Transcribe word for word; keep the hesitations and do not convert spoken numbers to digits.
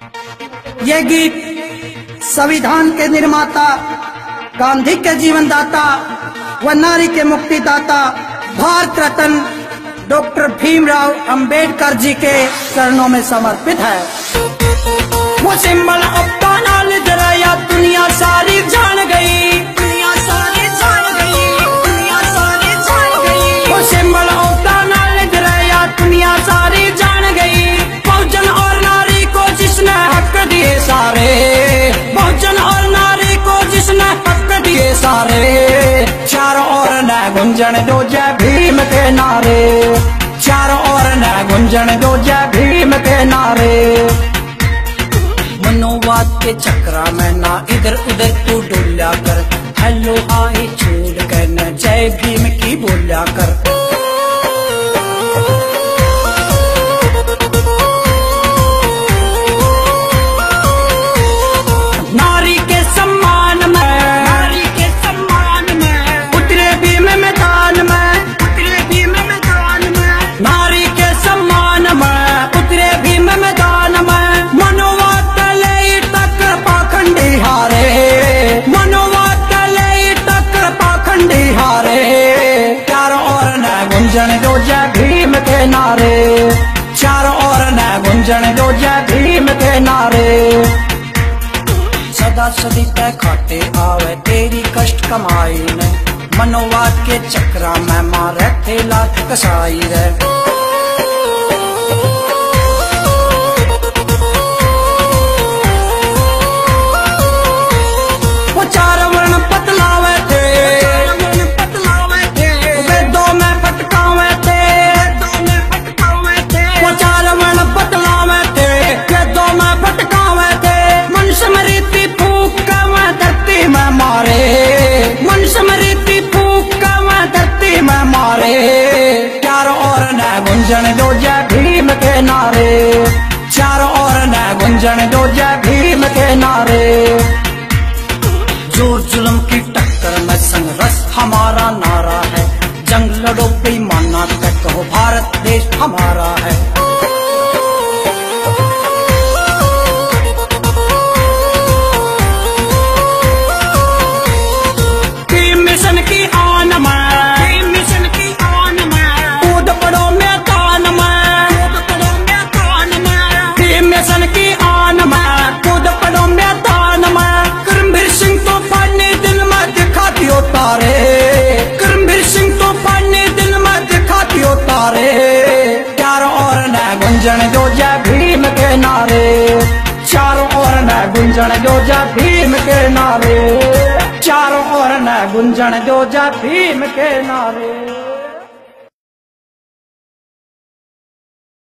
ये गीत संविधान के निर्माता, गांधी के जीवनदाता व नारी के मुक्तिदाता भारत रत्न डॉक्टर भीमराव अंबेडकर जी के चरणों में समर्पित है। वो सिंबल अपना लिया दुनिया सारी जान गई, दुनिया सारी जान गई, दुनिया सारी जान गई। वो सिंबल अपना लिया दुनिया सारी जान गई। बहुजन और नारी को जिसने हक दिए सारे, बहुजन और नारी को जिसने हक दिए सारे। चारों ओर न गुंजन दो जय भीम के नारे, चारों ओर न गुंजन दो जय भीम के नारे। मनोवाद के चक्रा में ना इधर उधर तू डोल्या कर, हेलो हाय छोड़ कर न जय भीम की बोल्या कर। नारी के सम्मान में, नारी के सम्मान में उतरे भीम मैदान में, उतरे भीम मैदान में। नारी के सम्मान में उतरे भीम मैदान में। मनोवाद तले टक्कर पाखंडी हारे, मनोवाद तले टक्कर पाखंडी हारे। चारों ओर न गुंजन दो जय भीम के नारे, चारों ओर न गुंजन दो जय भीम के नारे। सदा सदी पे खाते आवे तेरी कष्ट कमाई ने, मनोवाद के चक्रा में मारे थे लाख कसाई रे। वो चार वर्ण बतलावे थे, बतलावे थे वेदों में फटकावे थे, वेदों में फटकावे थे। वो चार वर्ण बतलावे थे, वेदों में फटकावे थे। मनुष्य मरीती फूक का मैं धरती में मारे, मनुष्य मरीती फूक का मैं धरती में मारे। चारों ओर न गुंजन दो जय भीम के नारे, चारों ओर न गुंजन दो जय भीम के नारे। जोर जुल्म की टक्कर में संघर्ष हमारा नारा है, जंग लड़ो बेईमाना तक कहो भारत देश हमारा है। मिशन की आन में, मिशन की आन में कूद पड़ो मैदान में, कूद पड़ो मैदान में। मिशन की आन में कूद पड़ो मैदान में। करमवीर सिंह तो पानी दिल में दिखा दियो तारे, करमवीर सिंह तो पानी दिल में दिखा दियो तारे। चारों ओर न गुंजन दो जय भीम के नारे, चारों ओर न गुंजन दो जय भीम के नारे, चारों ओर न गुंजन दो जय भीम के नारे।